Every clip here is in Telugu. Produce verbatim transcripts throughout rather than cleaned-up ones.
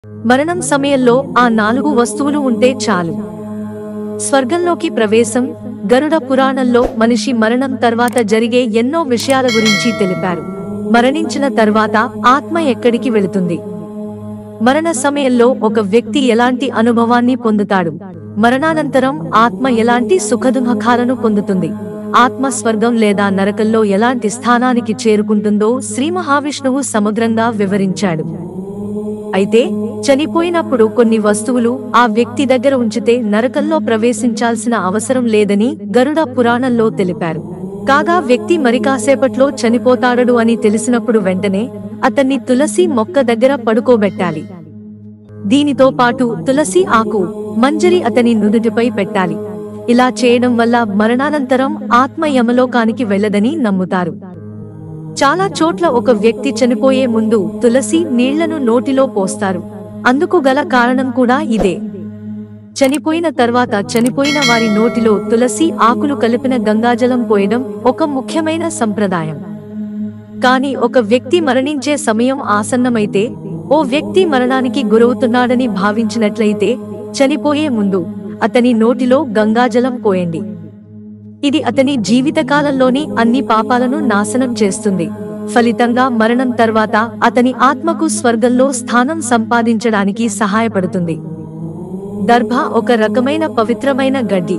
మరణం సమయంలో ఆ నాలుగు వస్తువులు ఉంటే చాలు. స్వర్గంలోకి ప్రవేశం. గరుడ పురాణంలో మనిషి మరణం తర్వాత జరిగే ఎన్నో విషయాల గురించి తెలిపారు. మరణించిన తర్వాత ఆత్మ ఎక్కడికి వెళుతుంది? మరణ సమయంలో ఒక వ్యక్తి ఎలాంటి అనుభవాన్ని పొందుతాడు? మరణానంతరం ఆత్మ ఎలాంటి సుఖదుఃఖాలను పొందుతుంది? ఆత్మ స్వర్గం లేదా నరకంలో ఎలాంటి స్థానానికి చేరుకుంటుందో శ్రీ మహావిష్ణువు సమగ్రంగా వివరించాడు. అయితే చనిపోయినప్పుడు కొన్ని వస్తువులు ఆ వ్యక్తి దగ్గర ఉంచితే నరకంలో ప్రవేశించాల్సిన అవసరం లేదని గరుడ పురాణంలో తెలిపారు. కాగా వ్యక్తి మరికాసేపట్లో చనిపోతాడు అని తెలిసినప్పుడు వెంటనే అతన్ని తులసి మొక్క దగ్గర పడుకోబెట్టాలి. దీనితో పాటు తులసి ఆకు, మంజరి అతని నుదుటిపై పెట్టాలి. ఇలా చేయడం వల్ల మరణానంతరం ఆత్మ యమలోకానికి వెళ్లదని నమ్ముతారు. చాలా చోట్ల ఒక వ్యక్తి చనిపోయే ముందు తులసి నీళ్లను నోటిలో పోస్తారు. అందుకు గల కారణం కూడా ఇదే. చనిపోయిన తర్వాత చనిపోయిన వారి నోటిలో తులసి ఆకులు కలిపిన గంగాజలం పోయడం ఒక ముఖ్యమైన సంప్రదాయం. కానీ ఒక వ్యక్తి మరణించే సమయం ఆసన్నమైతే, ఓ వ్యక్తి మరణానికి గురవుతున్నాడని భావించినట్లయితే చనిపోయే ముందు అతని నోటిలో గంగాజలం పోయండి. ఇది అతని జీవితకాలంలోని అన్ని పాపాలను నాశనం చేస్తుంది. ఫలితంగా మరణం తర్వాత అతని ఆత్మకు స్వర్గంలో స్థానం సంపాదించడానికి సహాయపడుతుంది. దర్భ ఒక రకమైన పవిత్రమైన గడ్డి.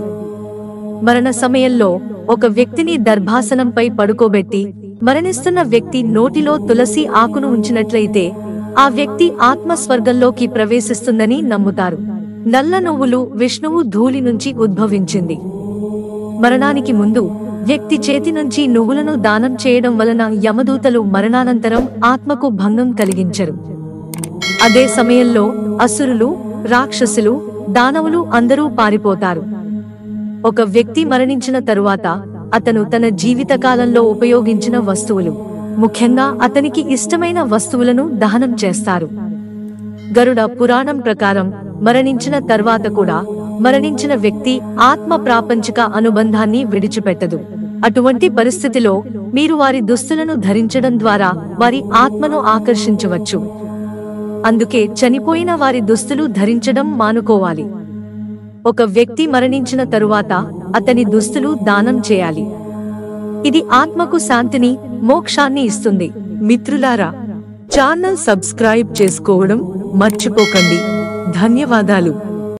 మరణ సమయంలో ఒక వ్యక్తిని దర్భాసనంపై పడుకోబెట్టి మరణిస్తున్న వ్యక్తి నోటిలో తులసి ఆకును ఉంచినట్లయితే ఆ వ్యక్తి ఆత్మ స్వర్గంలోకి ప్రవేశిస్తుందని నమ్ముతారు. నల్ల నువ్వులు విష్ణువు ధూళి నుంచి ఉద్భవించింది. మరణానికి ముందు వ్యక్తి చేతి నుంచి నువ్వులను దానం చేయడం వలన యమదూతలు మరణానంతరం ఆత్మకు భంగం కలిగించరు. అదే సమయంలో అసురులు, రాక్షసులు, దానవులు అందరూ పారిపోతారు. ఒక వ్యక్తి మరణించిన తరువాత అతను తన జీవితకాలంలో ఉపయోగించిన వస్తువులు, ముఖ్యంగా అతనికి ఇష్టమైన వస్తువులను దహనం చేస్తారు. గరుడ పురాణం ప్రకారం మరణించిన తర్వాత కూడా మరణించిన వ్యక్తి ఆత్మ ప్రాపంచిక అనుబంధాన్ని విడిచిపెట్టదు. అటువంటి పరిస్థితిలో మీరు వారి దుస్తులను ధరించడం ద్వారా వారి ఆత్మను ఆకర్షించవచ్చు. అందుకే చనిపోయిన వారి దుస్తులు ధరించడం మానుకోవాలి. ఒక వ్యక్తి మరణించిన తరువాత అతని దుస్తులు దానం చేయాలి. ఇది ఆత్మకు శాంతిని, మోక్షాన్ని ఇస్తుంది. మిత్రులారా, ఛానల్ సబ్స్క్రైబ్ చేసుకోవడం మర్చిపోకండి. ధన్యవాదాలు.